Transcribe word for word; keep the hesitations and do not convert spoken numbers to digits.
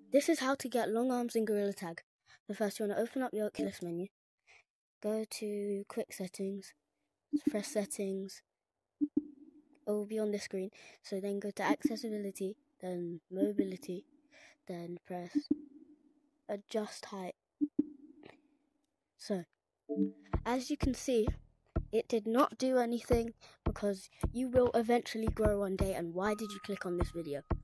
This is how to get long arms in Gorilla Tag. So first you want to open up your Oculus menu, go to quick settings, press settings, it will be on the screen. So then go to accessibility, then mobility, then press adjust height. So as you can see, it did not do anything because you will eventually grow one day. And why did you click on this video?